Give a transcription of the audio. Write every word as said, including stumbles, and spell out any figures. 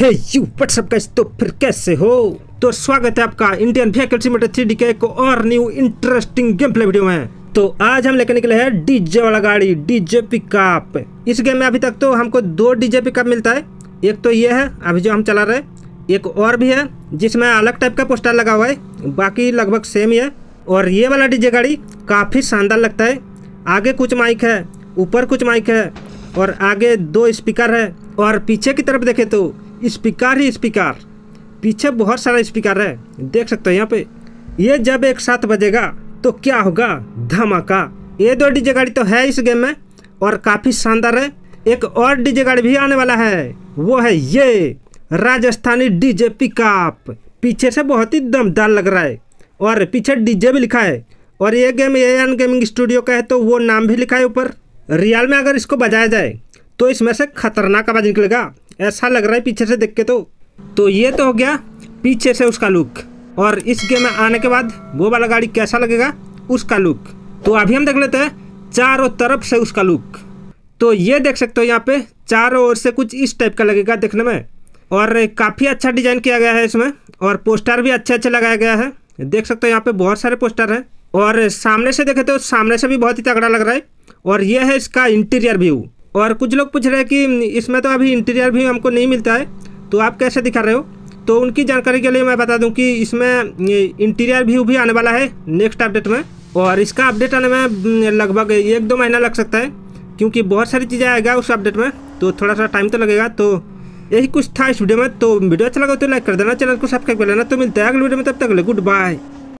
Hey you WhatsApp guys, तो फिर कैसे हो। तो स्वागत है आपका Indian vehicle simulator three D के एक और new interesting game play video में। तो आज हम लेकर निकले हैं डीजे वाला गाड़ी, डीजे पिकअप। इस गेम में अभी तक तो हमको दो डीजे पिकअप मिलता है। एक तो ये है अभी जो हम चला रहे, एक और भी है जिसमें अलग टाइप का पोस्टर लगा हुआ है, बाकी लगभग सेम ही है। और ये वाला डीजे गाड़ी काफ़ी शानदार लगता है। आगे कुछ माइक है, ऊपर कुछ माइक है और आगे दो स्पीकर है। और पीछे की तरफ देखें तो स्पीकर ही स्पीकर, पीछे बहुत सारा स्पीकर है, देख सकते हो यहाँ पे। ये जब एक साथ बजेगा तो क्या होगा, धमाका। ये दो डीजे गाड़ी तो है इस गेम में और काफ़ी शानदार है। एक और डीजे गाड़ी भी आने वाला है, वो है ये राजस्थानी डीजे पिकअप। पीछे से बहुत ही दमदार लग रहा है और पीछे डीजे भी लिखा है। और ये game A N gaming studio का है तो वो नाम भी लिखा है ऊपर। रियल में अगर इसको बजाया जाए तो इसमें से खतरनाक आवाज़ निकलेगा, ऐसा लग रहा है पीछे से देख के। तो तो ये तो हो गया पीछे से उसका लुक, और इस गेम में आने के बाद वो वाला गाड़ी कैसा लगेगा उसका लुक। तो अभी हम देख लेते हैं चारों तरफ से उसका लुक। तो ये देख सकते हो यहाँ पे चारों ओर से कुछ इस टाइप का लगेगा देखने में, और काफ़ी अच्छा डिजाइन किया गया है इसमें। और पोस्टर भी अच्छे अच्छे लगाया गया है, देख सकते हो यहाँ पे बहुत सारे पोस्टर हैं। और सामने से देखे तो सामने से भी बहुत ही तगड़ा लग रहा है। और ये है इसका इंटीरियर व्यू। और कुछ लोग पूछ रहे हैं कि इसमें तो अभी इंटीरियर व्यू हमको नहीं मिलता है, तो आप कैसे दिखा रहे हो। तो उनकी जानकारी के लिए मैं बता दूं कि इसमें इंटीरियर व्यू भी आने वाला है नेक्स्ट अपडेट में। और इसका अपडेट आने में लगभग एक दो महीना लग सकता है, क्योंकि बहुत सारी चीज़ें आएगा उस अपडेट में, तो थोड़ा सा टाइम तो लगेगा। तो यही कुछ था इस वीडियो में। तो वीडियो अच्छा लगा तो लाइक कर देना, चैनल को सब्सक्राइब कर लेना। तो मिलते हैं अगले वीडियो में, तब तक गुड बाय।